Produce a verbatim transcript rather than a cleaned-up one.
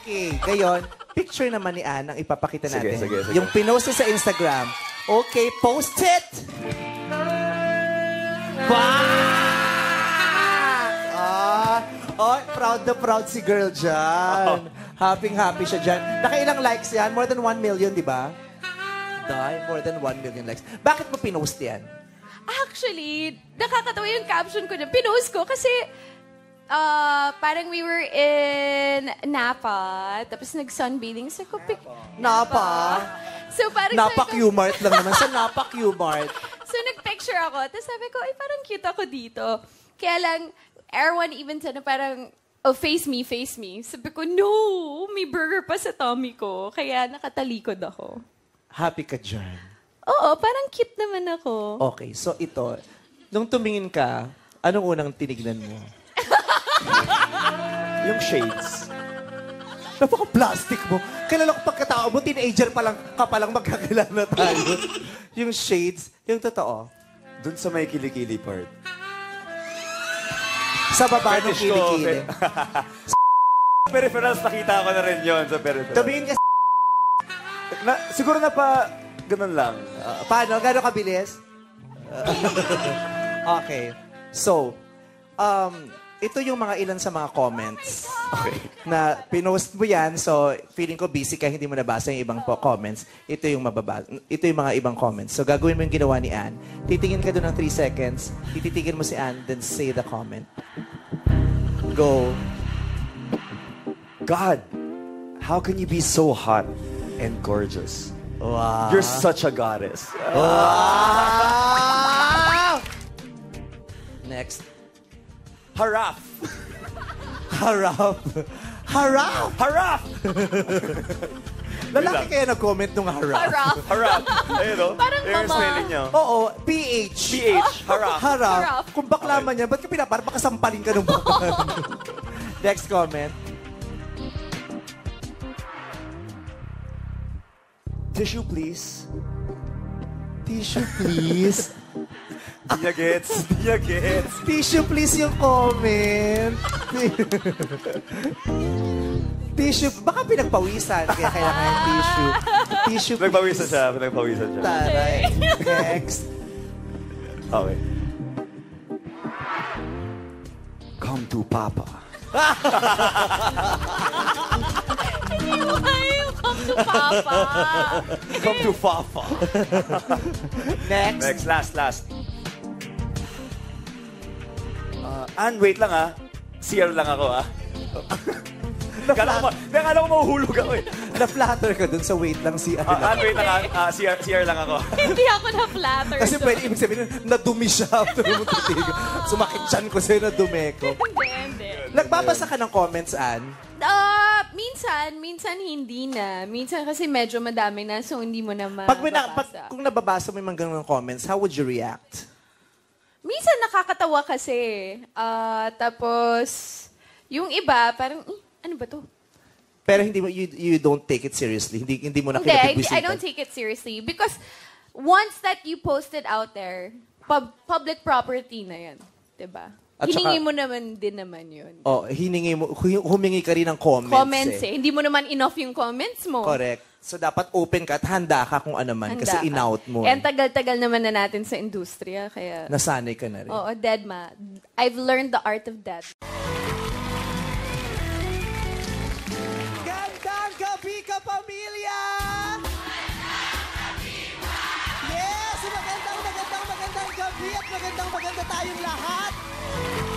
Okay, ngayon, picture naman ni Ann ang ipapakita natin. Sige, sige, sige. Yung pinost niya sa Instagram. Okay, post it! Ah, oh, proud na proud si girl dyan. Happy-happy siya dyan. Nakailang likes yan? More than one million, di ba? Dahil more than one million likes. Bakit mo pinost yan? Actually, nakakatawa yung caption ko na pinost ko kasi uh, parang we were in Napa, tapos nag-sunbathing. So, ko, pic- Napa? So, parang Napa sabi ko- Q-Mart lang naman. Sa Napa Q-Mart. So, nag-picture ako. Tapos sabi ko, ay, parang cute ako dito. Kaya lang, Erwan even said na parang, oh, face me, face me. Sabi ko, no, may burger pa sa tummy ko. Kaya nakatalikod ako. Happy ka dyan. Oo, parang cute naman ako. Okay, so ito, nung tumingin ka, anong unang tinignan mo? Yung shades. Napaka-plastic mo. Kilala ko pagkatao mo, teenager pa lang, ka pa lang magkakilala tayo. Yung shades, yung totoo. Dun sa may kilikili part. Sa baba ng Fetish ko, kilikili. Peripherals, nakita ko na rin yun sa peripherals. Tumingin ka Na, siguro na pa, ganun lang. Uh, paano? Gano'ng kabilis? Okay. So, um, ito yung mga ilan sa mga comments. Okay. Na pinost mo yan, so feeling ko busy ka, hindi mo nabasa yung ibang po comments. Ito yung mababa, ito yung mga ibang comments. So gagawin mo yung ginawa ni Ann. Titingin ka doon ng three seconds, tititigin mo si Ann, then say the comment. Go. God, how can you be so hot and gorgeous? Wow. You're such a goddess. Wow! Next. Haraf! Harap. Harap! Haraf! Lalaki kaya nag-comment nung harap. Harap. Haraf! Ayun o. Parang Yung mama. spelling niya. Oo, P H. P H. Haraf. Harap. Harap. Kung bakla man yan, ba't ka pinapar? Baka sampalin ka ng bakla. Next comment. Tissue, please. Tissue, please. Di niya gets. Di niya gets. Tissue, please yung comment. Tissue. Baka pinagpawisan. Kaya kailangan yung tissue. Tissue, please. Nagpawisan siya. Nagpawisan siya. Taray. Next. Okay. Come to Papa. Hindi mo kayo come to Papa. Come to Fafa. Next. Next, last, last. Uh, Ann, wait lang ah. C R lang ako ah. Kala ko, ma- kala ko mahuhulog ako eh. Na-flatter ka dun sa wait lang si Uh, Ann. Ann, wait lang ah. Uh, C R, C R lang ako. Hindi ako na-flatter. Kasi pwede ibig sabihin, nadumi siya after mo titig. Sumakit siyan ko sa'yo, nadumi ko. Hindi, hindi. Nagbabasa ka ng comments, Ann? Ah, minsan, minsan hindi na. Minsan kasi medyo madami na, so hindi mo na mababasa. Pag, may na, pag kung nababasa mo yung mga ganung comments, how would you react? Minsan nakakatawa kasi. Ah, tapos, yung iba, parang, eh, ano ba to? Pero hindi mo, you, you don't take it seriously. Hindi, hindi mo na Hindi, hindi, kinabibisitan. I don't take it seriously. Because once that you post it out there, pub- public property na yan. Diba? At Hiningi saka- mo naman din naman yun. Oh, hiningi mo, hu- humingi ka rin ng comments. Comments eh. eh. Hindi mo naman enough yung comments mo. Correct. So, dapat open ka at handa ka kung ano man. Handa kasi ka. in-out mo. Eh, ang tagal-tagal naman na natin sa industriya. Kaya, Nasanay ka na rin. oo, dead ma. I've learned the art of death. Gandang gabi ka, pamilya! Yes! Magandang, magandang, magandang gabi at magandang, maganda tayong lahat!